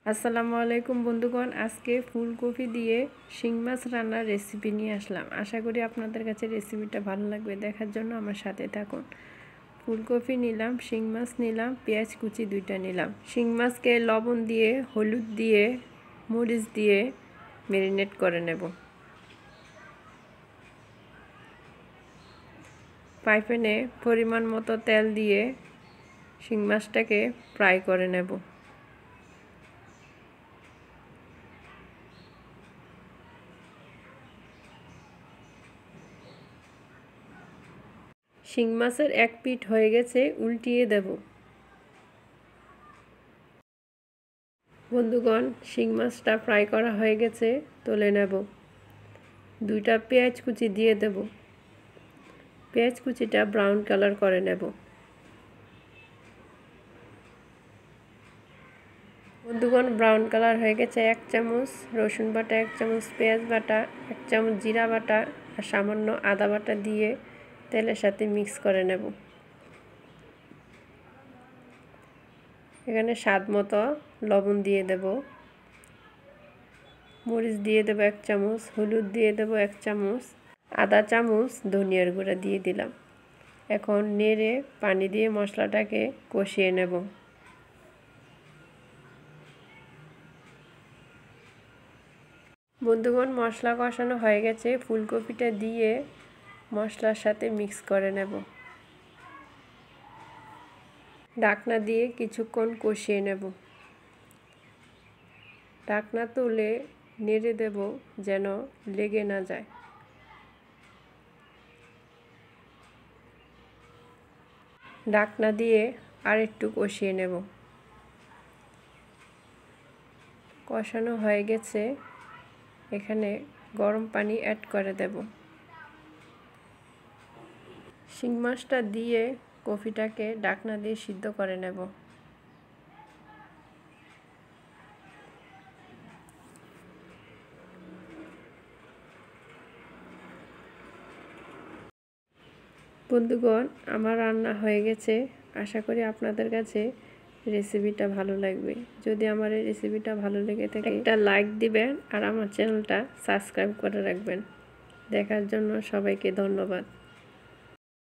আসসালামু আলাইকুম বন্ধুগণ, আজকে ফুলকপি দিয়ে শিং মাছ রান্নার রেসিপি নিয়ে আসলাম। আশা করি আপনাদের কাছে রেসিপিটা ভালো লাগবে। দেখার জন্য আমার সাথে থাকুন। ফুলকপি নিলাম, শিং মাছ নিলাম, পেঁয়াজ কুচি 2টা নিলাম। শিং মাছকে লবণ দিয়ে, হলুদ দিয়ে, মরিচ দিয়ে ম্যারিনেট করে নেব। ফ্রাই প্যানে পরিমাণ মতো তেল দিয়ে শিং মাছটাকে ফ্রাই করে নেব। শিং মাছের এক পিঠ হয়ে গেছে, উল্টিয়ে দেব। বন্ধুগণ, শিং মাছটা ফ্রাই করা হয়ে গেছে, তুলে নেব। 2টা পেঁয়াজ কুচি দিয়ে দেব। পেঁয়াজ কুচিটা ব্রাউন কালার করে নেব। বন্ধুগণ, ব্রাউন কালার হয়ে গেছে। 1 চামচ রসুন বাটা, 1 চামচ পেঁয়াজ বাটা, 1 চামচ জিরা বাটা আর সামান্য আদা বাটা দিয়ে তেলের সাথে মিক্স করে নেব। এখানে স্বাদ মতো লবণ দিয়ে দেব, মরিচ দিয়ে দেব 1 চামচ, হলুদ দিয়ে দেব 1 চামচ, আধা চামচ ধনিয়ার গুঁড়া দিয়ে দিলাম। এখন নেড়ে পানি দিয়ে মশলাটাকে কষিয়ে নেব। বন্ধুগণ, মশলা কষানো হয়ে গেছে, ফুলকপিটা দিয়ে মশলার সাথে মিক্স করে নেব। ঢাকনা দিয়ে কিছুক্ষণ কষিয়ে নেব। ঢাকনা তুলে নেড়ে দেব যেন লেগে না যায়। ঢাকনা দিয়ে আর একটু কষিয়ে নেব। কষানো হয়ে গেছে, এখানে গরম পানি অ্যাড করে দেব। শিং মাছটা দিয়ে কপিটাকে ঢাকনা দিয়ে সিদ্ধ করে নেব। বন্ধুগণ, আমার রান্না হয়ে গেছে। আশা করি আপনাদের কাছে রেসিপিটা ভালো লাগবে। যদি আমার এই রেসিপিটা ভালো লেগে থাকে একটা লাইক দিবেন আর আমার চ্যানেলটা সাবস্ক্রাইব করে রাখবেন। দেখার জন্য সবাইকে ধন্যবাদ।